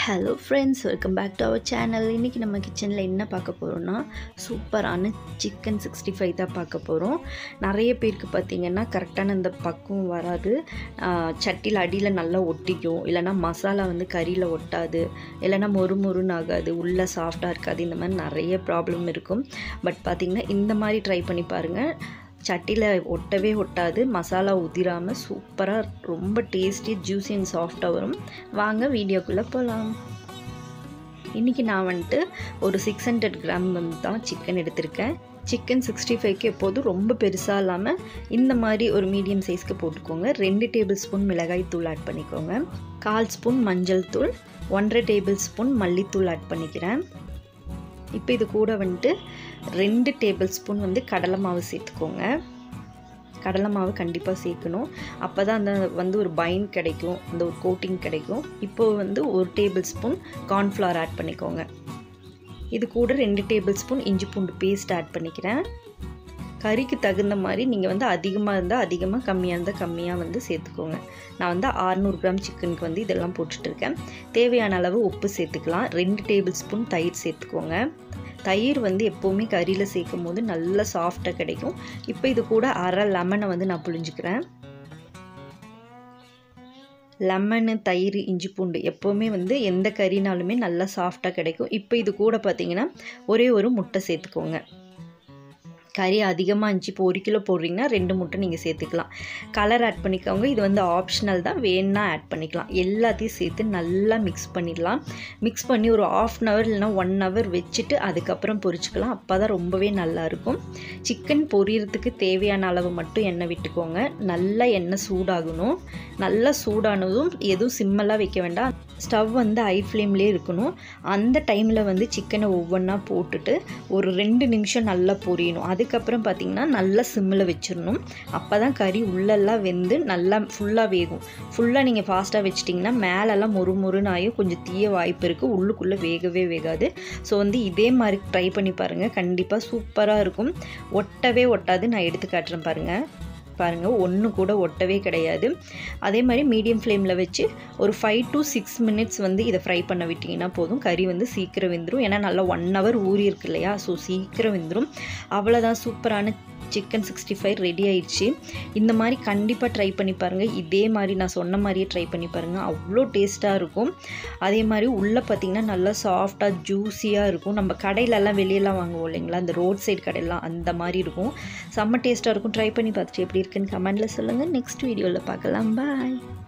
Hello friends, welcome back to our channel. இன்னைக்கு நம்ம கிச்சன்ல என்ன பார்க்க போறோம்னா சூப்பரான சிக்கன் 65 தான் பார்க்க போறோம். நிறைய பேருக்கு பாத்தீங்கன்னா கரெக்ட்டான அந்த பக்குவம் வராது. சட்டில அடியில நல்லா ஒட்டிக்கும். இல்லனா மசாலா வந்து கறியில ஒட்டாது. இல்லனா மொறுமொறுன்னு ஆகாது. உள்ள சாஃப்ட்டா இருக்காது. இந்த மாதிரி நிறைய ப்ராப்ளம் இருக்கும். பட் பாத்தீங்கன்னா இந்த மாதிரி ட்ரை பண்ணி பாருங்க. சட்டில ஒட்டவே ஒட்டாது, மசாலா உதிராம சூப்பரா ரொம்ப டேஸ்டி ஜூஸி அண்ட் சாஃப்ட்டா வரும். வாங்க வீடியோக்குள்ள போலாம். இன்னைக்கு நான் வந்துட்டு ஒரு 600 கிராம் வந்து தான் சிக்கன் எடுத்திருக்கேன். சிக்கன் 65க்கு எப்போதும் ரொம்ப பெருசா இல்லாம இந்த மாதிரி ஒரு மீடியம் சைஸ்க்கு போட்டுக்கோங்க. 2 டேபிள் ஸ்பூன் மிளகாய் தூள் ஆட் பண்ணிக்கோங்க. 1/4 ஸ்பூன் மஞ்சள் தூள், 1/2 டேபிள் ஸ்பூன் மல்லித்தூள் ஆட் பண்ணிக்கிறேன். இப்போ இது கூட வந்துட்டு 2 டேபிள் ஸ்பூன் வந்து கடலை மாவு சேர்த்துக்கோங்க. கடலை மாவு கண்டிப்பாக சேர்க்கணும். அப்போ தான் அந்த வந்து ஒரு பைண்ட் கிடைக்கும், அந்த ஒரு கோட்டிங் கிடைக்கும். இப்போ வந்து 1 டேபிள் ஸ்பூன் கார்ன்ஃப்ளவர் ஆட் பண்ணிக்கோங்க. இது கூட 2 டேபிள் ஸ்பூன் இஞ்சி பூண்டு பேஸ்ட் ஆட் பண்ணிக்கிறேன். கறிக்கு தகுந்த மாதிரி நீங்கள் வந்து அதிகமாக இருந்தால் அதிகமாக, கம்மியாக இருந்தால் கம்மியாக வந்து சேர்த்துக்கோங்க. நான் வந்து 600 கிராம் சிக்கனுக்கு வந்து இதெல்லாம் போட்டுட்ருக்கேன். தேவையான அளவு உப்பு சேர்த்துக்கலாம். 2 டேபிள் ஸ்பூன் தயிர் சேர்த்துக்கோங்க. தயிர் வந்து எப்போவுமே கறியில் சேர்க்கும் போது நல்லா சாஃப்டாக கிடைக்கும். இப்போ இது கூட அரை லெமனை வந்து நான் புழிஞ்சிக்கிறேன். லெமனு, தயிர், இஞ்சி பூண்டு எப்போவுமே வந்து எந்த கறினாலுமே நல்லா சாஃப்டாக கிடைக்கும். இப்போ இது கூட பார்த்தீங்கன்னா ஒரே ஒரு முட்டை சேர்த்துக்கோங்க. கறி அதிகமாக இருந்துச்சு, இப்போ 1 கிலோ போடுறீங்கன்னா 2 முட்டை நீங்கள் சேர்த்துக்கலாம். கலர் ஆட் பண்ணிக்கோங்க. இது வந்து ஆப்ஷனல் தான், வேணுன்னா ஆட் பண்ணிக்கலாம். எல்லாத்தையும் சேர்த்து நல்லா மிக்ஸ் பண்ணிடலாம். மிக்ஸ் பண்ணி ஒரு 1/2 ஹவர் இல்லைனா 1 ஹவர் வச்சுட்டு அதுக்கப்புறம் பொரிச்சிக்கலாம். அப்போ தான் ரொம்பவே நல்லாயிருக்கும். சிக்கன் பொரியறதுக்கு தேவையான அளவு மட்டும் எண்ணெய் விட்டுக்கோங்க. நல்லா எண்ணெய் சூடாகணும். நல்லா சூடானதும் எதுவும் சிம்மெல்லாம் வைக்க வேண்டாம். ஸ்டவ் வந்து ஹை ஃப்ளேம்லேயே இருக்கணும். அந்த டைமில் வந்து சிக்கனை ஒவ்வொன்றா போட்டுட்டு ஒரு 2 நிமிஷம் நல்லா பொரியணும். அதுக்கப்புறம் பார்த்திங்கன்னா நல்லா சிம்மில் வச்சிடணும். அப்போ தான் கறி உள்ளெல்லாம் வெந்து நல்லா ஃபுல்லாக வேகும். ஃபுல்லாக நீங்கள் ஃபாஸ்ட்டாக வச்சிட்டிங்கன்னா மேலெல்லாம் மொறுமொறுன்னு ஆகி கொஞ்சம் தீய வாய்ப்பு இருக்குது. உள்ளுக்குள்ளே வேகவே வேகாது. ஸோ வந்து இதே மாதிரி ட்ரை பண்ணி பாருங்கள். கண்டிப்பாக சூப்பராக இருக்கும். ஒட்டவே ஒட்டாது. நான் எடுத்து காட்டுறேன் பாருங்கள், ஒன்று கூட ஒட்டவே கிடையாது. அதே மாதிரி மீடியம் ஃப்ளேமில் வச்சு ஒரு 5 to 6 மினிட்ஸ் வந்து இதை ஃப்ரை பண்ண விட்டிங்கன்னா போதும். கறி வந்து சீக்கிரம் வெந்துடும். ஏன்னா நல்லா 1 ஹவர் ஊறி இருக்கு இல்லையா, ஸோ சீக்கிரம் வெந்துடும். அவ்வளோதான், சூப்பரான சிக்கன் 65 ரெடி ஆயிடுச்சு. இந்த மாதிரி கண்டிப்பாக ட்ரை பண்ணி பாருங்கள். இதே மாதிரி நான் சொன்ன மாதிரியே ட்ரை பண்ணி பாருங்கள். அவ்வளோ டேஸ்ட்டாக இருக்கும். அதே மாதிரி உள்ளே பார்த்திங்கன்னா நல்லா சாஃப்டாக ஜூஸியாக இருக்கும். நம்ம கடையிலலாம் வெளியெல்லாம் வாங்குவோம் இல்லைங்களா, அந்த ரோட் சைடு கடையெல்லாம் அந்த மாதிரி இருக்கும். செம்ம டேஸ்ட்டாக இருக்கும். ட்ரை பண்ணி பார்த்துட்டு எப்படி இருக்குன்னு கமெண்டில் சொல்லுங்கள். நெக்ஸ்ட் வீடியோவில் பார்க்கலாம். பாய்.